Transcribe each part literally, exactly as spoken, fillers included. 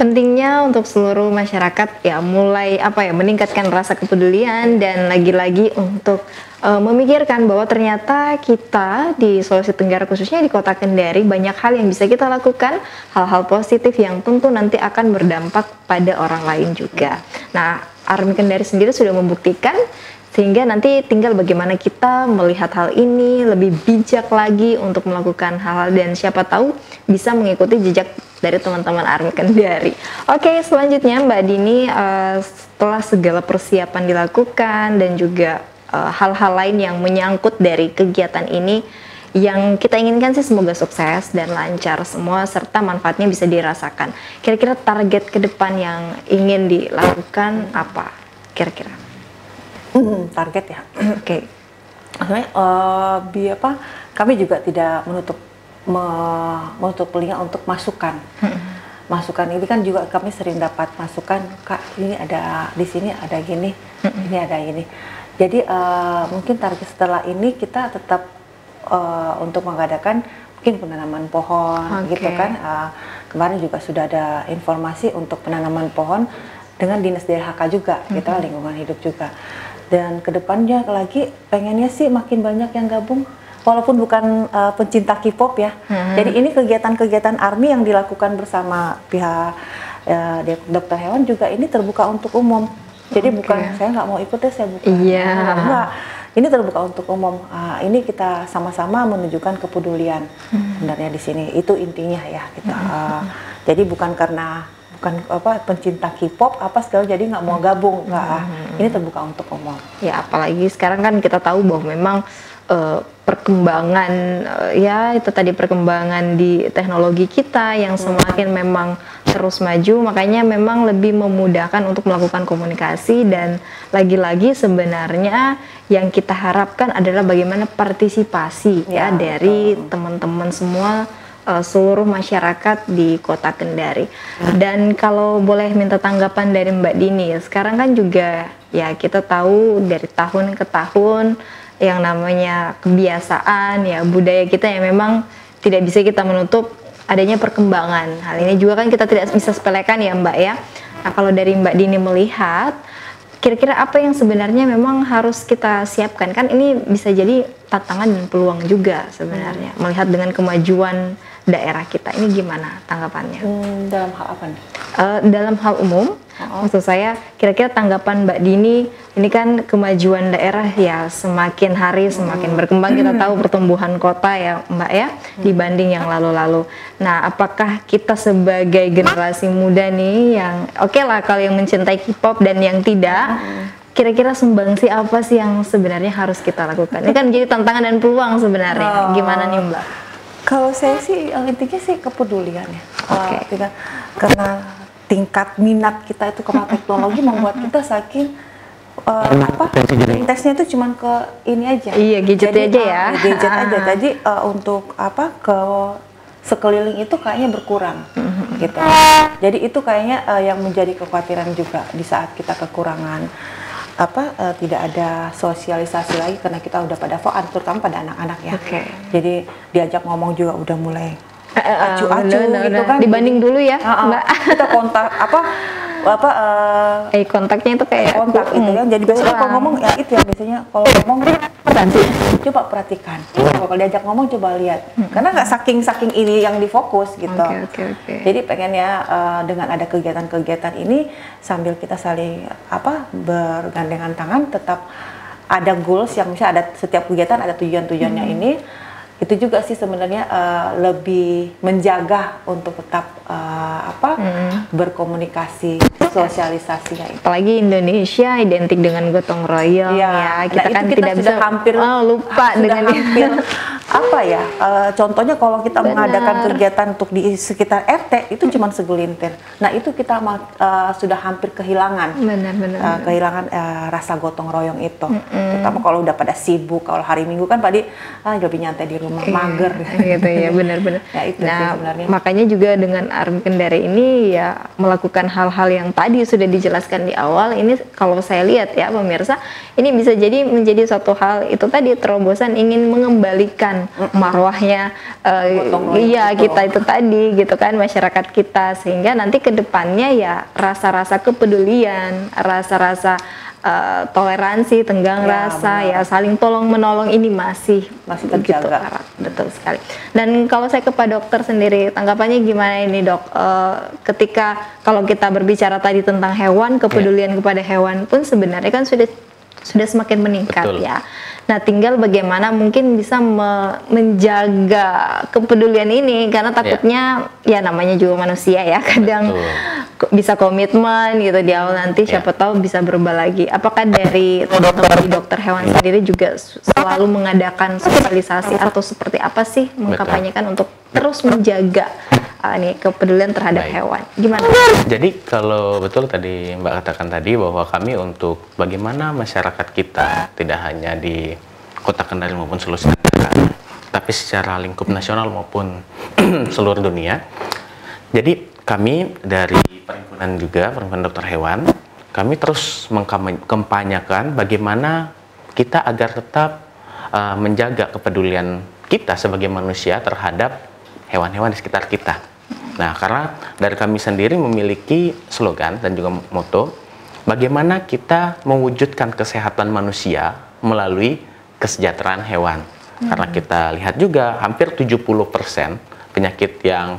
pentingnya untuk seluruh masyarakat ya mulai apa ya meningkatkan rasa kepedulian dan lagi-lagi untuk uh, memikirkan bahwa ternyata kita di Sulawesi Tenggara khususnya di Kota Kendari banyak hal yang bisa kita lakukan, hal-hal positif yang tentu nanti akan berdampak pada orang lain juga. Nah, Army Kendari sendiri sudah membuktikan, sehingga nanti tinggal bagaimana kita melihat hal ini lebih bijak lagi untuk melakukan hal-hal dan siapa tahu bisa mengikuti jejak dari teman-teman Army Kendari. Oke, selanjutnya Mbak Dini, uh, setelah segala persiapan dilakukan dan juga uh, hal-hal lain yang menyangkut dari kegiatan ini, yang kita inginkan sih semoga sukses dan lancar semua serta manfaatnya bisa dirasakan. Kira-kira target ke depan yang ingin dilakukan apa? Kira-kira? Hmm, target ya. Oke. Okay. Sebenarnya uh, bi apa? Kami juga tidak menutup me, menutup telinga untuk masukan. Hmm. Masukan ini kan juga kami sering dapat masukan, Kak, ini ada di sini ada gini, hmm. ini ada ini. Jadi uh, mungkin target setelah ini kita tetap uh, untuk mengadakan mungkin penanaman pohon, okay. gitu kan. Uh, kemarin juga sudah ada informasi untuk penanaman pohon dengan Dinas D L H K juga, hmm. kita lingkungan hidup juga. Dan kedepannya lagi pengennya sih makin banyak yang gabung, walaupun bukan uh, pencinta K-pop ya. Hmm. Jadi ini kegiatan-kegiatan Army yang dilakukan bersama pihak uh, dokter hewan juga ini terbuka untuk umum. Jadi okay. bukan saya nggak mau ikut ya saya bukan. Iya. Enggak. Ini terbuka untuk umum. Uh, ini kita sama-sama menunjukkan kepedulian hmm. sebenarnya di sini. Itu intinya ya kita. Uh, hmm. Jadi bukan karena bukan apa pencinta K-pop apa segala jadi nggak mau gabung, nggak. Hmm. Ini terbuka untuk umum. Ya apalagi sekarang kan kita tahu bahwa memang uh, perkembangan uh, ya itu tadi perkembangan di teknologi kita yang semakin hmm. memang terus maju, makanya memang lebih memudahkan untuk melakukan komunikasi. Dan lagi-lagi sebenarnya yang kita harapkan adalah bagaimana partisipasi ya, ya dari teman-teman semua, Uh, seluruh masyarakat di Kota Kendari. Dan kalau boleh minta tanggapan dari Mbak Dini, sekarang kan juga ya kita tahu dari tahun ke tahun yang namanya kebiasaan ya budaya kita yang memang tidak bisa kita menutup adanya perkembangan. Hal ini juga kan kita tidak bisa sepelekan ya Mbak ya. Nah kalau dari Mbak Dini melihat, kira-kira apa yang sebenarnya memang harus kita siapkan? Kan ini bisa jadi tantangan dan peluang juga sebenarnya. Hmm. Melihat dengan kemajuan daerah kita, ini gimana tanggapannya? Hmm, dalam hal apa nih? Uh, dalam hal umum, oh. maksud saya kira-kira tanggapan Mbak Dini, ini kan kemajuan daerah ya semakin hari semakin hmm. berkembang, kita tahu pertumbuhan kota ya Mbak ya, hmm. dibanding yang lalu-lalu. Nah apakah kita sebagai generasi muda nih yang oke okay lah kalau yang mencintai K-pop dan yang tidak, hmm. kira-kira sumbangsi apa sih yang sebenarnya harus kita lakukan? Ini kan jadi tantangan dan peluang sebenarnya, oh. gimana nih Mbak? Kalau saya sih yang intinya sih kepedulian ya, okay. uh, tidak karena tingkat minat kita itu karena teknologi membuat kita saking uh, apa intensnya itu cuma ke ini aja, iya gadget jadi, aja ya, uh, gadget aja. Jadi uh, untuk apa ke sekeliling itu kayaknya berkurang, mm-hmm. gitu. Jadi itu kayaknya uh, yang menjadi kekhawatiran juga di saat kita kekurangan apa uh, tidak ada sosialisasi lagi karena kita udah pada fokus terutama pada anak-anak ya. Okay. Jadi diajak ngomong juga udah mulai acu-acu uh, uh, gitu kan. Dibanding dulu ya, uh, uh, Mbak. Kita kontak apa apa uh, eh kontaknya itu kayak kontak itu ya. Jadi biasanya kalau ngomong ya itu ya biasanya kalau ngomong nanti coba perhatikan. Kalau diajak ngomong coba lihat. Karena nggak saking-saking ini yang difokus gitu. Okay, okay, okay. Jadi pengennya uh, dengan ada kegiatan-kegiatan ini sambil kita saling apa bergandengan tangan tetap ada goals yang misalnya ada setiap kegiatan ada tujuan-tujuannya hmm. ini. Itu juga sih sebenarnya uh, lebih menjaga untuk tetap uh, apa hmm. berkomunikasi, sosialisasinya itu. Apalagi Indonesia identik dengan gotong royong ya, ya. Kita nah, kan kita tidak bisa hampir oh, lupa dengan hampir apa ya uh, contohnya kalau kita Benar. mengadakan kegiatan untuk di sekitar R T itu cuma segelintir. Nah itu kita uh, sudah hampir kehilangan benar, benar, uh, kehilangan uh, rasa gotong royong itu. Mm-hmm. Terutama kalau udah pada sibuk, kalau hari Minggu kan tadi ah, lebih nyantai di rumah, iya, mager gitu ya, benar-benar. Nah, itu nah sebenarnya. Makanya juga dengan Army Kendari ini ya melakukan hal-hal yang tadi sudah dijelaskan di awal. Ini kalau saya lihat ya pemirsa, ini bisa jadi menjadi suatu hal itu tadi terobosan ingin mengembalikan marwahnya uh, iya kita itu tadi gitu kan, masyarakat kita, sehingga nanti ke depannya ya rasa-rasa kepedulian, rasa-rasa Uh, toleransi, tenggang ya, rasa, benar. Ya saling tolong menolong ini masih masih terjaga. Gitu, betul sekali. Dan kalau saya ke Pak Dokter sendiri, tanggapannya gimana ini Dok? Uh, ketika kalau kita berbicara tadi tentang hewan, kepedulian ya. Kepada hewan pun sebenarnya kan sudah sudah semakin meningkat. Betul. Ya. Nah, tinggal bagaimana mungkin bisa me menjaga kepedulian ini, karena takutnya ya, ya namanya juga manusia ya, kadang Betul. Bisa komitmen gitu di awal, nanti ya. Siapa tahu bisa berubah lagi. Apakah dari teman-teman di dokter hewan sendiri juga selalu mengadakan sosialisasi atau seperti apa sih mengkampanyekan untuk terus menjaga uh, nih kepedulian terhadap Baik. Hewan? Gimana? Jadi kalau betul tadi Mbak katakan tadi bahwa kami untuk bagaimana masyarakat kita tidak hanya di Kota Kendari maupun seluruh negara, tapi secara lingkup nasional maupun seluruh dunia. Jadi kami dari perhimpunan juga, perhimpunan dokter hewan, kami terus mengkampanyekan bagaimana kita agar tetap uh, menjaga kepedulian kita sebagai manusia terhadap hewan-hewan di sekitar kita. Nah, karena dari kami sendiri memiliki slogan dan juga moto, bagaimana kita mewujudkan kesehatan manusia melalui kesejahteraan hewan. Hmm. Karena kita lihat juga hampir tujuh puluh persen penyakit yang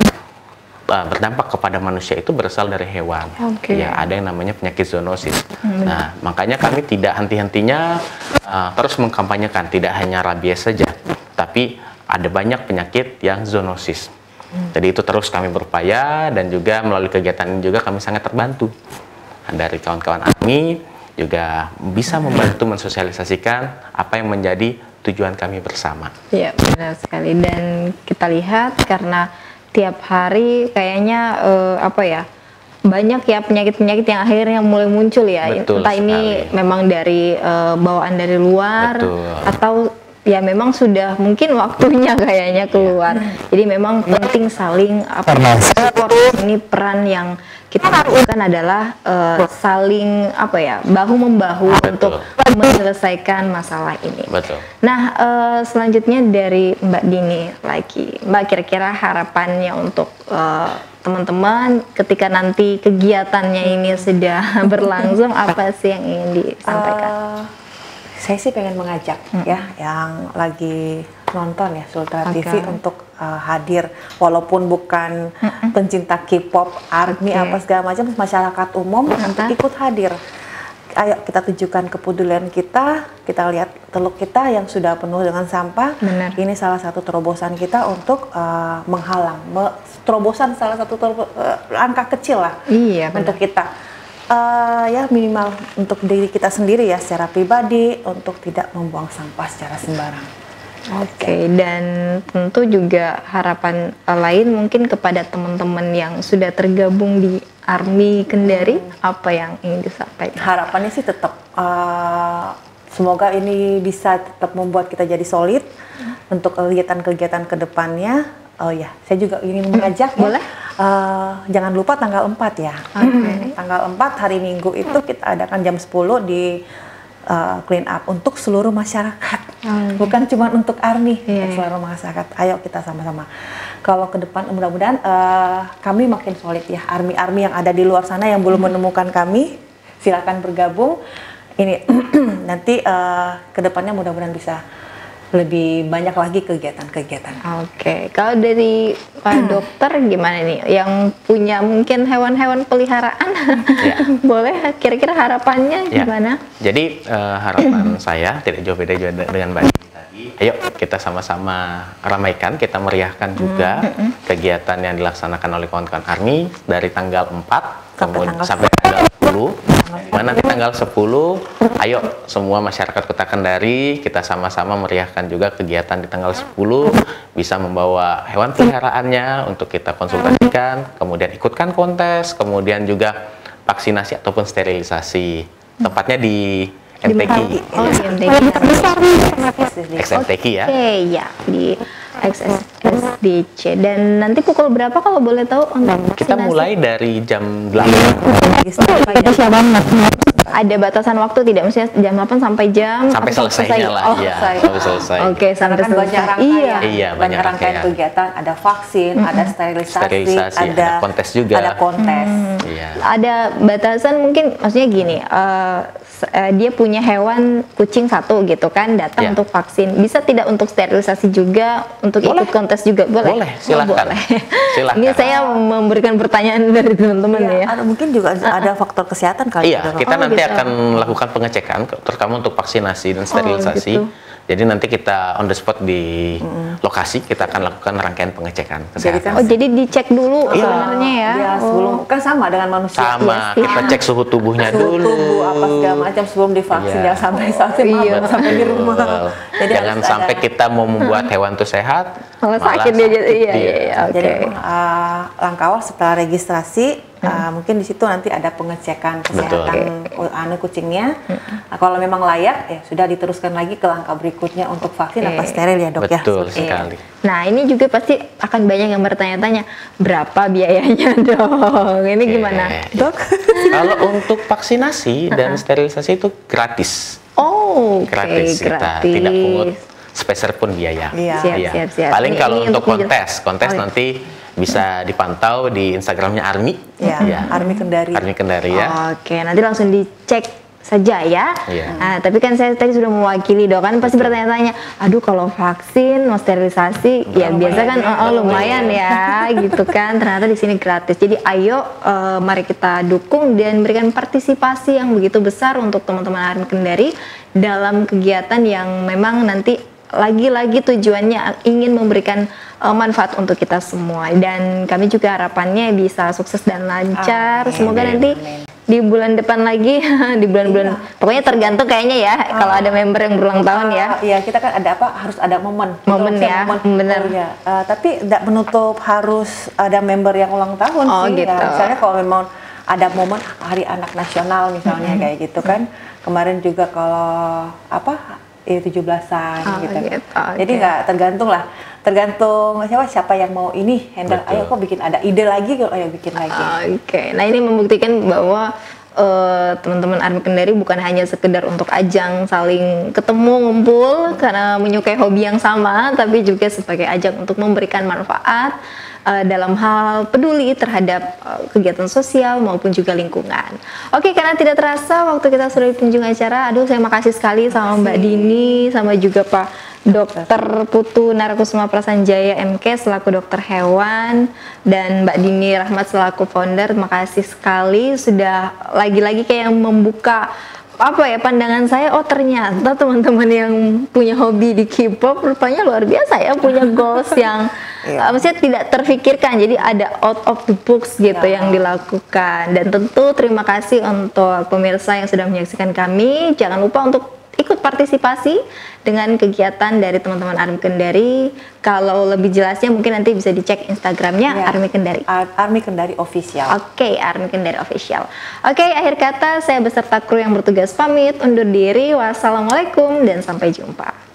uh, berdampak kepada manusia itu berasal dari hewan. Okay. Ya, ada yang namanya penyakit zoonosis. Hmm. Nah, makanya kami tidak henti-hentinya uh, terus mengkampanyekan, tidak hanya rabies saja, tapi ada banyak penyakit yang zoonosis. Hmm. Jadi itu terus kami berupaya, dan juga melalui kegiatan ini juga kami sangat terbantu. Nah, dari kawan-kawan ARMI juga bisa membantu mensosialisasikan apa yang menjadi tujuan kami bersama. Ya, benar sekali. Dan kita lihat karena tiap hari kayaknya uh, apa ya, banyak ya penyakit-penyakit yang akhirnya mulai muncul ya. Betul Entah sekali. Ini memang dari uh, bawaan dari luar. Betul. Atau ya memang sudah mungkin waktunya kayaknya keluar. Jadi memang penting saling apa support. Ini peran yang kita lakukan adalah uh, saling apa ya, bahu membahu Betul. Untuk menyelesaikan masalah ini. Betul. Nah, uh, selanjutnya dari Mbak Dini lagi, Mbak, kira-kira harapannya untuk uh, teman-teman ketika nanti kegiatannya ini sudah berlangsung, apa sih yang ingin disampaikan? Uh, Saya sih pengen mengajak hmm. ya yang lagi nonton ya Sultra okay. T V untuk uh, hadir, walaupun bukan hmm. pencinta K-pop, ARMI okay. apa segala macam, masyarakat umum untuk ikut hadir. Ayo kita tunjukkan kepedulian kita, kita lihat teluk kita yang sudah penuh dengan sampah. Benar. Ini salah satu terobosan kita untuk uh, menghalang, me terobosan salah satu terobo uh, angka kecil lah iya, untuk kita. Uh, ya minimal untuk diri kita sendiri ya secara pribadi, untuk tidak membuang sampah secara sembarang. Oke, okay. Dan tentu juga harapan uh, lain mungkin kepada teman-teman yang sudah tergabung di ARMI Kendari, hmm. apa yang ingin disampaikan? Harapannya sih tetap uh, semoga ini bisa tetap membuat kita jadi solid hmm. untuk kegiatan-kegiatan kedepannya. Oh ya, saya juga ingin mengajak Boleh? ya, uh, jangan lupa tanggal empat ya. Okay. Tanggal empat hari Minggu itu kita adakan jam sepuluh di uh, clean up untuk seluruh masyarakat. Okay. Bukan cuma untuk ARMI, yeah. untuk seluruh masyarakat. Ayo kita sama-sama. Kalau ke depan mudah-mudahan uh, kami makin solid ya. ARMI-ARMI yang ada di luar sana yang belum menemukan kami, silakan bergabung. Ini nanti uh, ke depannya mudah-mudahan bisa lebih banyak lagi kegiatan-kegiatan. Oke, okay. Kalau dari Pak Dokter gimana nih? Yang punya mungkin hewan-hewan peliharaan, ya. Boleh kira-kira harapannya ya. Gimana? Jadi uh, harapan saya tidak jauh beda juga dengan Mbak Dini tadi. Ayo kita sama-sama ramaikan, kita meriahkan juga hmm. kegiatan yang dilaksanakan oleh kawan-kawan ARMI dari tanggal empat kemudian sampai tanggal sepuluh. Mana nanti tanggal sepuluh, ayo semua masyarakat Kota Kendari kita sama-sama meriahkan juga kegiatan di tanggal sepuluh, bisa membawa hewan peliharaannya untuk kita konsultasikan, kemudian ikutkan kontes, kemudian juga vaksinasi ataupun sterilisasi. Tempatnya di M T Q. Oh, di M T Q. X M T Q ya. Oke, ya di X S D C. Dan nanti pukul berapa kalau boleh tahu untuk kita mulai dari jam delapan. ada batasan waktu tidak? Maksudnya jam delapan sampai jam sampai atau selesainya lah, Oh, ya, selesai. sampai selesai. Oke, sampai Karena kan banyak selesai. rangkaian, Iya. Iya, banyak banyak rangkaian rangkaian. kegiatan, ada vaksin, ada sterilisasi, Sterilisasi, ada, ada kontes juga. ada kontes. Iya. Ada batasan mungkin, maksudnya gini, eh, s- eh, dia punya hewan kucing satu gitu kan, datang Ya. untuk vaksin. Bisa tidak untuk sterilisasi juga, untuk Boleh. ikut kontes juga? Boleh? Boleh, Oh, silakan. boleh. Silakan. Ini saya memberikan pertanyaan dari teman-teman Iya, ya. ada, mungkin juga ada faktor kesehatan kali. Iya, ya, Dok? kita Oh, nanti gitu. akan melakukan pengecekan, terutama untuk vaksinasi dan sterilisasi. gitu. Jadi nanti kita on the spot di lokasi, kita akan lakukan rangkaian pengecekan Jadi kesehatan. kan Oh, jadi dicek dulu Iya. sebenarnya ya? Iya, Oh. sebelum kan sama dengan manusia. Sama, Iya sih. kita cek suhu tubuhnya Suhu dulu. tubuh apa segala macam sebelum divaksin, Iya. jangan sampai vaksin Iya. malam sampai di rumah. Betul. Jadi Jangan harus sampai ada- kita mau membuat hewan itu sehat, Malah sakit dia jadi. Iya, iya, iya. Oke. Jadi memang, uh, langkah awal setelah registrasi uh, mungkin di situ nanti ada pengecekan kesehatan ku- anu kucingnya. Nah, kalau memang layak ya sudah diteruskan lagi ke langkah berikutnya untuk vaksin Oke. apa steril ya dok ya. betul Seperti- sekali. Nah, ini juga pasti akan banyak yang bertanya-tanya, berapa biayanya dong? Ini gimana? Eh, Dok, Kalau untuk vaksinasi dan sterilisasi itu gratis. Oh, oke, Gratis, kita gratis. tidak pungut sepeser pun biaya. Iya. Siap, Iya. siap, siap. Paling Ini- kalau ini untuk menjel- kontes, kontes Oh, iya. nanti bisa dipantau di Instagramnya Army. ya, Iya. Army Kendari. Army Kendari ya. Oke, nanti langsung dicek saja ya. Iya. Nah, tapi kan saya tadi sudah mewakili dok, kan pasti bertanya-tanya, aduh kalau vaksin, mau sterilisasi, ya biasa kan oh, oh, lumayan ya, gitu kan. Ternyata di sini gratis. Jadi ayo, eh, mari kita dukung dan berikan partisipasi yang begitu besar untuk teman-teman Army Kendari dalam kegiatan yang memang nanti lagi-lagi tujuannya ingin memberikan eh, manfaat untuk kita semua, dan kami juga harapannya bisa sukses dan lancar. Amin. Semoga Amin. nanti di bulan depan lagi, di bulan-bulan pokoknya tergantung kayaknya ya kalau ada member yang berulang tahun ya. Ah, Iya, kita kan ada apa? Harus ada momen. Kita Momen harusnya ya, momen. benar. Oh, iya. Ah, tapi tidak menutup harus ada member yang ulang tahun Oh, sih. gitu. Ya, misalnya kalau memang ada momen Hari Anak Nasional misalnya kayak gitu kan. Kemarin juga kalau apa? Eh, tujuh belasan Oh, gitu. gitu, Jadi oke. nggak tergantung lah. Tergantung siapa siapa yang mau ini handle. Betul. Ayo kok bikin ada ide lagi, kok ayo bikin lagi. Oke, nah ini membuktikan bahwa eh, teman-teman Army Kendari bukan hanya sekedar untuk ajang saling ketemu ngumpul karena menyukai hobi yang sama, tapi juga sebagai ajang untuk memberikan manfaat eh, dalam hal peduli terhadap eh, kegiatan sosial maupun juga lingkungan. Oke, karena tidak terasa waktu kita sudah di penghujung acara. Aduh, saya makasih sekali sama Mbak Dini, sama juga Pak Dokter Putu Narakusuma Prasanjaya M K selaku dokter hewan, dan Mbak Dini Rahmat selaku founder. Makasih sekali sudah lagi-lagi kayak membuka apa ya pandangan saya. Oh, ternyata teman-teman yang punya hobi di K-pop rupanya luar biasa ya, punya goals yang Iya. uh, maksudnya tidak terfikirkan. Jadi ada out of the box gitu Ya. yang dilakukan. Dan tentu terima kasih untuk pemirsa yang sudah menyaksikan kami. Jangan lupa untuk ikut partisipasi dengan kegiatan dari teman-teman Army Kendari. Kalau lebih jelasnya mungkin nanti bisa dicek Instagramnya Ya. Army Kendari. Ar- Army Kendari Official. Oke, Army Kendari Official. Oke, akhir kata saya beserta kru yang bertugas pamit undur diri. Wassalamualaikum dan sampai jumpa.